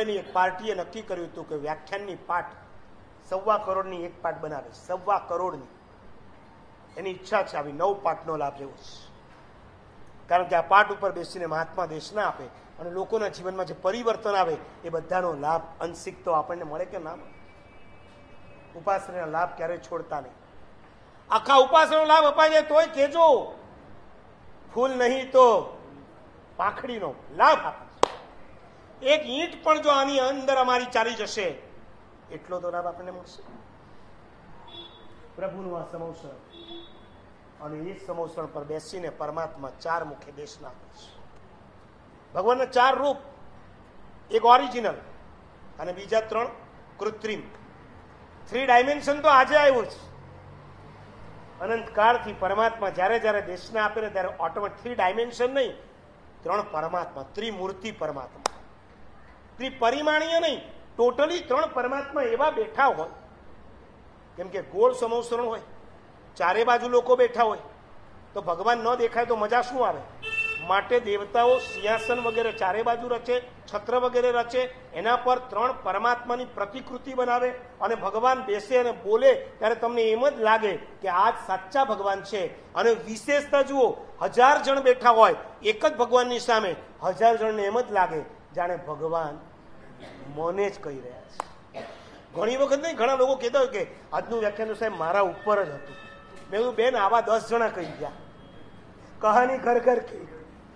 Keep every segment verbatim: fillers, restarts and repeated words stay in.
મંડળની એક પાર્ટીએ નક્કી કર્યું હતું કે વ્યાખ્યાનની પાઠ સવા કરોડની એક પાઠ બનાવે, સવા કરોડની. એની ઈચ્છા છે આવી નવ પાઠનો લાભ લેવો છે, કારણ કે આ પાઠ ઉપર બેસીને મહાત્મા દેશના આપે અને લોકોના જીવનમાં જે પરિવર્તન આવે એ બધાનો લાભ અંશિક તો આપણને મળે કે ના મળે. ઉપાસનાના લાભ ક્યારેય છોડતા નહીં. આખા ઉપાસનાનો લાભ અપાઈ જાય તોય કેજો, ફૂલ નહીં તો પાંખડીનો લાભ આપે. એક ઈંટ પણ જો આની અંદર અમારી ચાલી જશે એટલો તો લાભ આપણને મળશે. પ્રભુનું આ સમોસણ અને એ સમોસણ પર બેસીને પરમાત્મા ચાર મુખે દેશના આપે છે. ભગવાનના ચાર રૂપ, એક ઓરિજિનલ અને બીજા ત્રણ કૃત્રિમ. થ્રી ડાયમેન્શન તો આજે આવ્યું છે. અનંતકાળથી પરમાત્મા જ્યારે જ્યારે દેશના આપે ને ત્યારે ઓટોમેટિક થ્રી ડાયમેન્શન નહીં, ત્રણ પરમાત્મા, ત્રિમૂર્તિ પરમાત્મા, ત્રિપરિમાણીય નહીં, ટોટલી ત્રણ પરમાત્મા એવા બેઠા હોય. કેમ કે ગોળ સમોસરણ હોય, ચારે બાજુ લોકો બેઠા હોય, તો ભગવાન ન દેખાય તો મજા શું આવે? માટે દેવતાઓ સિંહાસન વગેરે ચારે બાજુ રચે, છત્ર વગેરે રચે, એના પર ત્રણ પરમાત્માની પ્રતિકૃતિ બનાવે અને ભગવાન બેસે અને બોલે ત્યારે તમને એમ જ લાગે કે આ જ સાચા ભગવાન છે. અને વિશેષતા જુઓ, હજાર જણ બેઠા હોય એક જ ભગવાનની સામે, હજાર જણને એમ જ લાગે જાણે ભગવાન મને જ કહી રહ્યા છે. ઘણી વખત નહીં, ઘણા લોકો કહેતા હોય કે આજનું વ્યાખ્યાન સાહેબ મારા ઉપર જ હતું. મેં કીધું બેન, આવા દસ જણા કહી ગયા, કહાની ઘર ઘર કહી.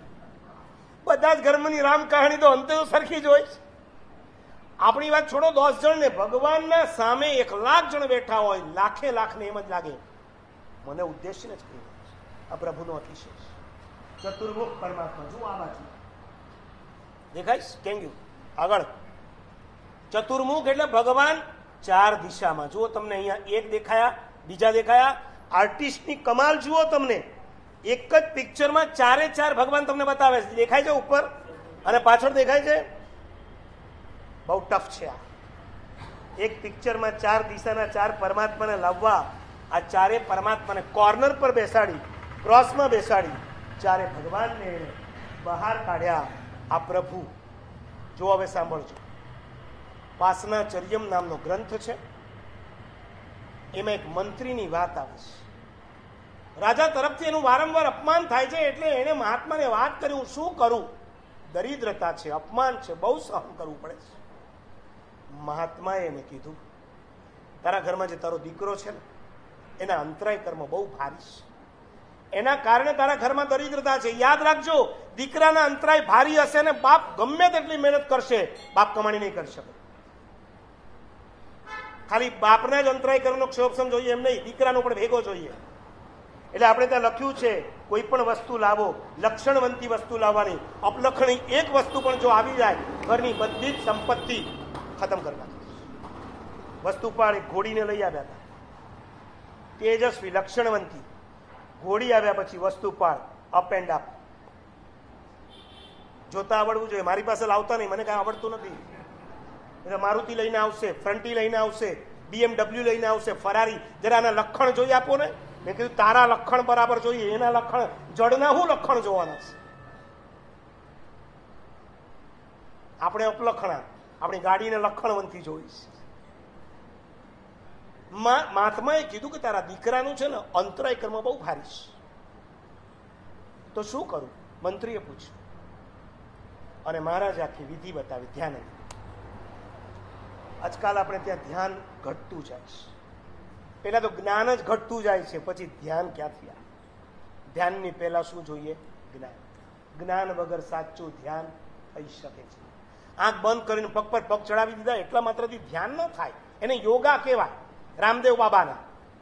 બધા જ ઘરની રામ કહાણી તો અંતે તો સરખી જ હોય છે. આપણી વાત છોડો, દસ જણ ને ભગવાનના સામે એક લાખ જણ બેઠા હોય, લાખે લાખને એમ જ લાગે મને ઉદ્દેશને જ કહી રહ્યા છે. આ પ્રભુનો અતિશય છે. ચતુર્મુખ પરમાત્મા. જુઓ આ બાજુ દેખાય કેંગ્યુ આગળ. ચતુર્મુખ એટલે ભગવાન ચાર દિશામાં. જુઓ તમને અહીંયા એક દેખાયા, બીજા દેખાયા. આર્ટિસ્ટની કમાલ જુઓ તમને, એક જ પિક્ચરમાં ચારે ચાર ભગવાન તમને બતાવે છે. દેખાય છે ઉપર અને પાછળ દેખાય છે. બહુ ટફ છે આ. એક પિક્ચરમાં ચાર દિશાના ચાર પરમાત્માને લાવવા, આ ચારે પરમાત્માને કોર્નર પર બેસાડી, ક્રોસમાં બેસાડી ચારે ભગવાનને બહાર કાઢ્યા. આ પ્રભુ જો હવે સાંભળજો. પાસનાચર્યમ નામનો ગ્રંથ છે, એમાં એક મંત્રીની વાત આવે છે. રાજા તરફથી એનું વારંવાર અપમાન થાય છે, એટલે એને મહાત્માને વાત કરી હું શું કરું, દરિદ્રતા છે, અપમાન છે, બહુ સહન કરવું પડે છે. મહાત્માએ એને કીધું તારા ઘરમાં જે તારો દીકરો છે ને એના અંતરાય કર્મ બહુ ભારી છે, એના કારણે તારા ઘરમાં દરિદ્રતા છે. યાદ રાખજો, દીકરાના અંતરાય ભારી હશે ને બાપ ગમે તેટલી મહેનત કરશે, બાપ કમાણી નહીં કરી શકે. ખાલી બાપના જ અંતરાય કર્મનો ક્ષોભ જોઈએ એમ નહીં, દીકરાનો પણ ભેગો જોઈએ. એટલે આપણે ત્યાં લખ્યું છે કોઈ પણ વસ્તુ લાવો, લક્ષણવંતી વસ્તુ લાવવાની, અપલક્ષણી એક વસ્તુ પણ જો આવી જાય ઘરની બધી જ સંપત્તિ ખતમ કરી નાખે. વસ્તુપાળ એક ઘોડીને લઈ આવ્યા હતા, તેજસ્વી લક્ષણવંતી ઘોડી. આવ્યા પછી વસ્તુપાળ અપ એન્ડ અપ. જોતા આવડવું જોઈએ. મારી પાસે લાવતા નહીં, મને કાંઈ આવડતું નથી. એટલે મારુતિ લઈને આવશે, ફ્રન્ટી લઈને આવશે, બીએમડબલ્યુ લઈને આવશે, ફરારી. જરા આના લક્ષણ જોઈ આપો ને. મેં કીધું તારા લક્ષણ બરાબર જોઈએ, એના લક્ષણ જડના હું લક્ષણ જોવાના છે? આપણે અપલખણા, આપણી ગાડીને લક્ષણવંતી જોઈશ. મહાત્માએ કીધું કે તારા દીકરાનું છે ને અંતરાય કર્મ બહુ ભારી છે, તો શું કરું? મંત્રીએ પૂછ્યું અને મહારાજે આખી વિધિ બતાવી. ધ્યાન. આજકાલ આપણે ત્યાં ધ્યાન ઘટતું જાય છે. પેલા તો જ્ઞાન જ ઘટતું જાય છે, પછી ધ્યાન ક્યાંથી આવે? ધ્યાનની પહેલા શું જોઈએ? જ્ઞાન. જ્ઞાન વગર સાચું ધ્યાન થઈ શકે છે. આંખ બંધ કરીને પગ પર પગ ચડાવી દીધા એટલા માત્રથી ધ્યાન ન થાય. એને યોગા કહેવાય. રામદેવ બાબાના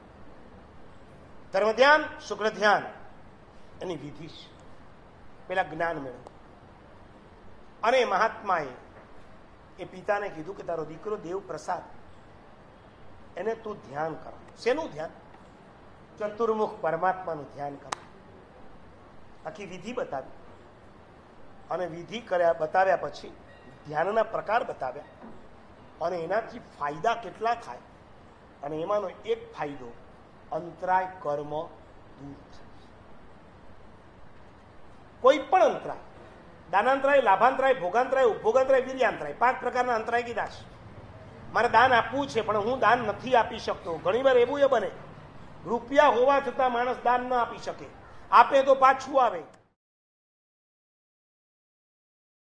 ધર્મ ધ્યાન, શુક્ર ધ્યાન એની વિધિ છે. પેલા જ્ઞાન મેળવ. અને મહાત્માએ એ પિતાને કીધું કે તારો દીકરો દેવ પ્રસાદ, એને તું ધ્યાન કર. શેનું ધ્યાન? ચતુર્મુખ પરમાત્માનું ધ્યાન કર. આખી વિધિ બતાવી અને વિધિ કર્યા બતાવ્યા પછી ધ્યાનના પ્રકાર બતાવ્યા અને એનાથી ફાયદા કેટલા થાય. અને એમાંનો એક ફાયદો, અંતરાય કર્મ દૂર થાય. કોઈ પણ અંતરાય, દાનાંતરાય, લાભાંતરાય, ભોગાંતરાય, ઉપભોગાંતરાય, વીર્યાંતરાય, પાંચ પ્રકારના અંતરાય કીધા છે. મારે દાન આપવું છે પણ હું દાન નથી આપી શકતો. ઘણી વાર એવું એ બને રૂપિયા હોવા છતાં માણસ દાન ન આપી શકે, આપે તો પાછું આવે.